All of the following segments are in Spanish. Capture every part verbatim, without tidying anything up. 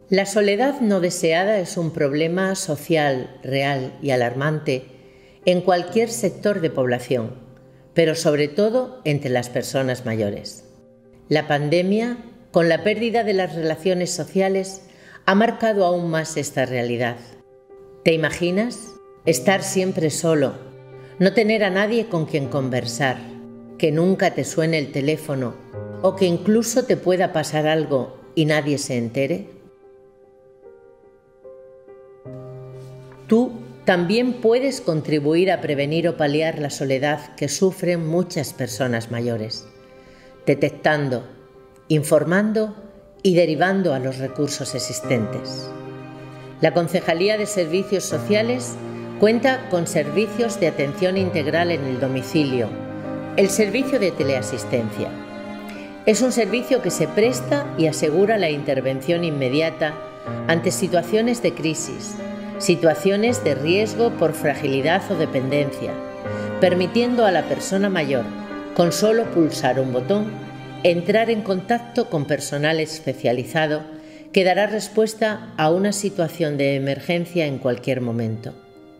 La soledad no deseada es un problema social, real y alarmante en cualquier sector de población, pero sobre todo entre las personas mayores. La pandemia, con la pérdida de las relaciones sociales, ha marcado aún más esta realidad. ¿Te imaginas? Estar siempre solo, no tener a nadie con quien conversar, que nunca te suene el teléfono o que incluso te pueda pasar algo y nadie se entere. Tú también puedes contribuir a prevenir o paliar la soledad que sufren muchas personas mayores, detectando, informando y derivando a los recursos existentes. La Concejalía de Servicios Sociales cuenta con servicios de atención integral en el domicilio, el servicio de teleasistencia. Es un servicio que se presta y asegura la intervención inmediata ante situaciones de crisis, situaciones de riesgo por fragilidad o dependencia, permitiendo a la persona mayor, con solo pulsar un botón, entrar en contacto con personal especializado que dará respuesta a una situación de emergencia en cualquier momento.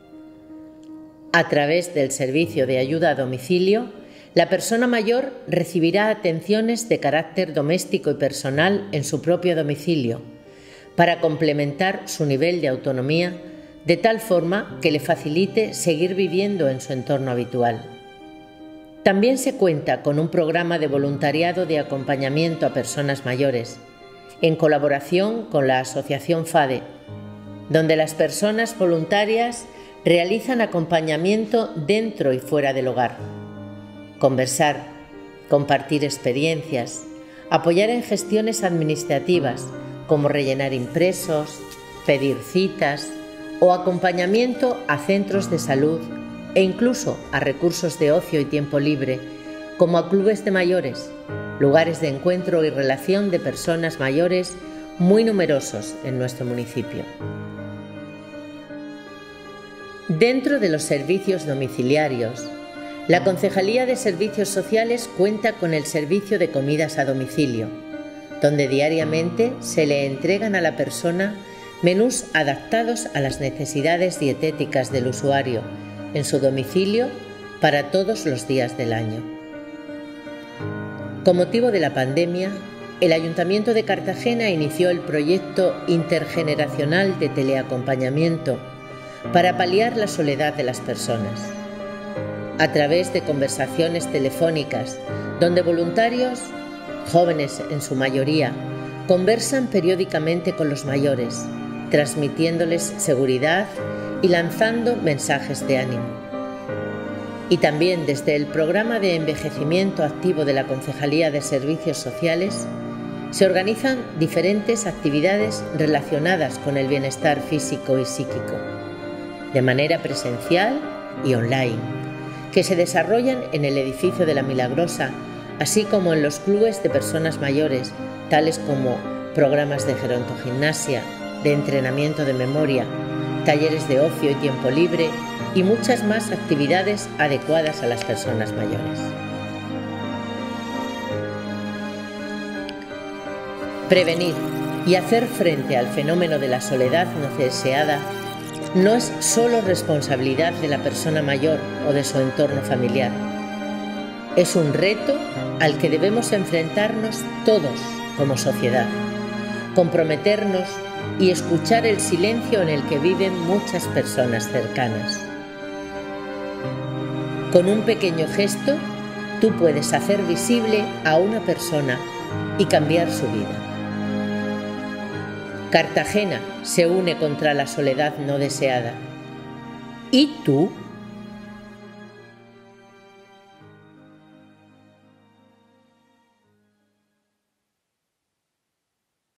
A través del servicio de ayuda a domicilio, la persona mayor recibirá atenciones de carácter doméstico y personal en su propio domicilio, para complementar su nivel de autonomía de tal forma que le facilite seguir viviendo en su entorno habitual. También se cuenta con un programa de voluntariado de acompañamiento a personas mayores, en colaboración con la Asociación FADE, donde las personas voluntarias realizan acompañamiento dentro y fuera del hogar. Conversar, compartir experiencias, apoyar en gestiones administrativas, como rellenar impresos, pedir citas o acompañamiento a centros de salud e incluso a recursos de ocio y tiempo libre, como a clubes de mayores, lugares de encuentro y relación de personas mayores muy numerosos en nuestro municipio. Dentro de los servicios domiciliarios, la Concejalía de Servicios Sociales cuenta con el servicio de comidas a domicilio, donde diariamente se le entregan a la persona menús adaptados a las necesidades dietéticas del usuario en su domicilio para todos los días del año. Con motivo de la pandemia, el Ayuntamiento de Cartagena inició el proyecto intergeneracional de teleacompañamiento para paliar la soledad de las personas, a través de conversaciones telefónicas donde voluntarios, jóvenes en su mayoría, conversan periódicamente con los mayores, transmitiéndoles seguridad y lanzando mensajes de ánimo. Y también desde el programa de envejecimiento activo de la Concejalía de Servicios Sociales se organizan diferentes actividades relacionadas con el bienestar físico y psíquico, de manera presencial y online, que se desarrollan en el edificio de La Milagrosa, así como en los clubes de personas mayores, tales como programas de gerontogimnasia, de entrenamiento de memoria, talleres de ocio y tiempo libre y muchas más actividades adecuadas a las personas mayores. Prevenir y hacer frente al fenómeno de la soledad no deseada no es solo responsabilidad de la persona mayor o de su entorno familiar. Es un reto al que debemos enfrentarnos todos como sociedad, comprometernos y escuchar el silencio en el que viven muchas personas cercanas. Con un pequeño gesto, tú puedes hacer visible a una persona y cambiar su vida. Cartagena se une contra la soledad no deseada. ¿Y tú?